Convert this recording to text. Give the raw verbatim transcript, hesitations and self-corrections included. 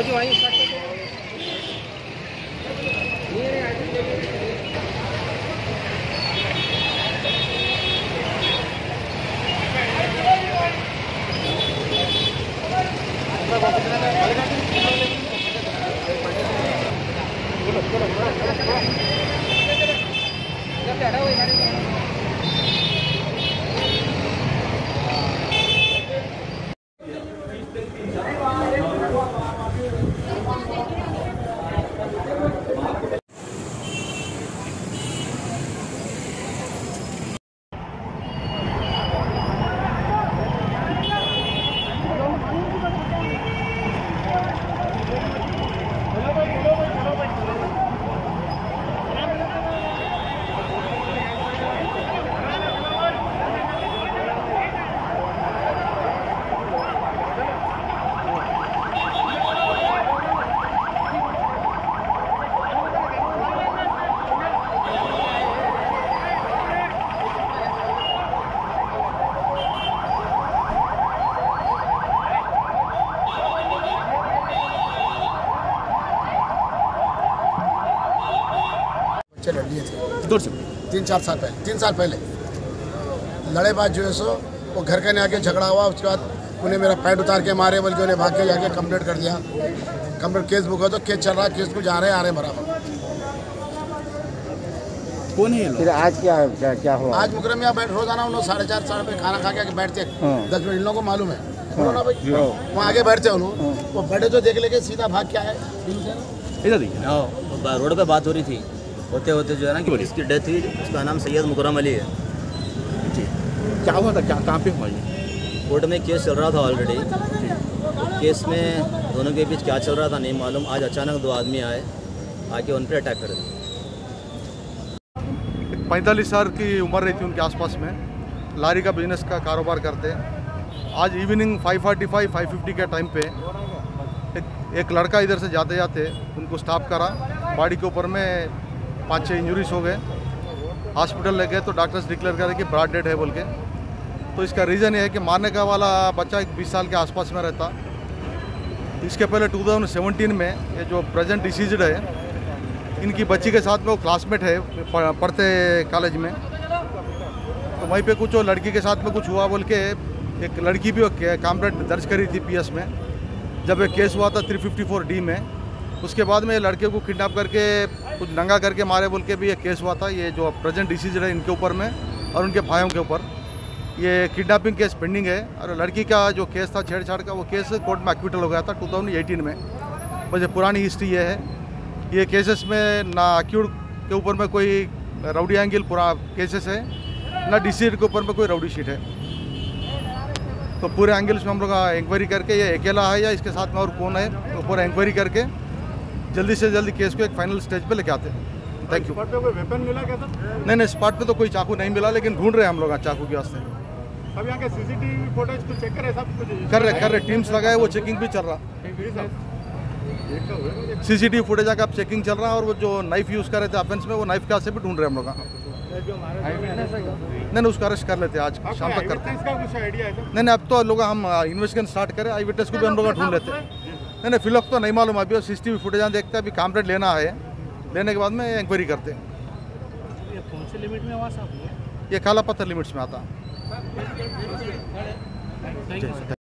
जी वहीं स्टार्ट करते हैं। लड़ लिए थे तीन चार साल पहले तीन साल पहले लड़ेबाज जो है सो वो घर के ने आके झगड़ा हुआ। उसके बाद उन्हें मेरा पैंट उतार के मारे, बल्कि उन्हें भाग के जाके कंप्लेंट कर दिया। कंप्लेंट केस बुक है तो केस चल रहा है, केस को जा रहे आ रहे बराबर। कौन है फिर आज क्या क्या, क्या हुआ? आज मुकरम यहाँ बैठ रोजाना उन लोग साढ़े चार साढ़े पे खाना खा के बैठते दस मिनट। इन लोगों को मालूम है ना भाई, वहाँ आगे बैठते उन्होंने वो बैठे तो देख लेके सीधा भाग के आए। इधर देखिए रोड पे बात हो रही थी, होते होते जो है ना कि इसकी डेथ हुई। उसका नाम सैयद मुकरम अली है। क्या हुआ था, क्या कहाँ पे हुआ ये? कोर्ट में केस चल रहा था ऑलरेडी। केस में दोनों के बीच क्या चल रहा था नहीं मालूम। आज अचानक दो आदमी आए, आके उन पर अटैक कर दिया। पैंतालीस साल की उम्र रही थी उनके आसपास में। लारी का बिजनेस का कारोबार करते हैं। आज evening five forty five five fifty के टाइम पे एक, एक लड़का इधर से जाते जाते उनको स्टॉप करा। बॉडी के ऊपर में पाँच छः इंजरीज हो गए। हॉस्पिटल ले गए तो डॉक्टर्स डिक्लेयर करे कि ब्रॉड डेड है बोल के। तो इसका रीज़न ये है कि मारने का वाला बच्चा एक बीस साल के आसपास में रहता। इसके पहले टू थाउजेंड सेवेंटीन में ये जो प्रेजेंट डिसीज्ड है, इनकी बच्ची के साथ में वो क्लासमेट है, पढ़ते कॉलेज में। तो वहीं पे कुछ वो लड़की के साथ में कुछ हुआ बोल के एक लड़की भी कंप्लेंट दर्ज करी थी पीएस में। जब ये केस हुआ था थ्री फिफ्टी फोर डी में, उसके बाद में लड़के को किडनैप करके कुछ नंगा करके मारे बोल के भी ये केस हुआ था। ये जो प्रेजेंट डिसीजन है इनके ऊपर में और उनके भाइयों के ऊपर ये किडनैपिंग केस पेंडिंग है। और लड़की का जो केस था छेड़छाड़ का, वो केस कोर्ट में एक्विटल हो गया था टू थाउजेंड एटीन में। बस ये पुरानी हिस्ट्री ये है। ये केसेस में ना अक्यूड के ऊपर में कोई राउडी एंगल पूरा केसेस है, ना डिसीड के ऊपर में कोई राउडी शीट है। तो पूरे एंगल्स में हम लोग इंक्वायरी करके ये अकेला है या इसके साथ में और कौन है, तो पूरा इंक्वायरी करके जल्दी से जल्दी केस को एक फाइनल स्टेज पे लेके आते हैं। Thank you. स्पॉट पे कोई वेपन मिला क्या था? नहीं नहीं, स्पॉट पे तो कोई चाकू नहीं मिला, लेकिन ढूंढ रहे हैं हम लोग चाकू के वास्ते। अब यहाँ के सीसीटीवी फुटेज को चेक करे, सब कुछ कर रहे कर रहे टीम्स लगाए, वो चेकिंग भी चल रहा। सीसीटीवी फुटेज आकर आप चेकिंग चल रहा है। और वो जो नाइफ यूज़ कर रहे थे ऑफेंस में, वो नाइफ का से भी ढूंढ रहे हैं हम लोग। नहीं नहीं, उसका अरेस्ट कर लेते हैं, आज शाम तक करते हैं। इसका कुछ आइडिया है? नहीं नहीं, अब तो लोग हम इन्वेस्टिगेशन स्टार्ट करें। आई विटनेस को भी हम लोग ढूंढ लेते हैं। नहीं नहीं, फिलहाल तो नहीं मालूम अभी। सीसीटीवी फुटेज देखते हैं, अभी कंप्लेंट लेना है, लेने के बाद में इंक्वायरी करते हैं। ये कौन से लिमिट में आवाज़ आ रही है? ये काला पत्थर लिमिट्स में आता।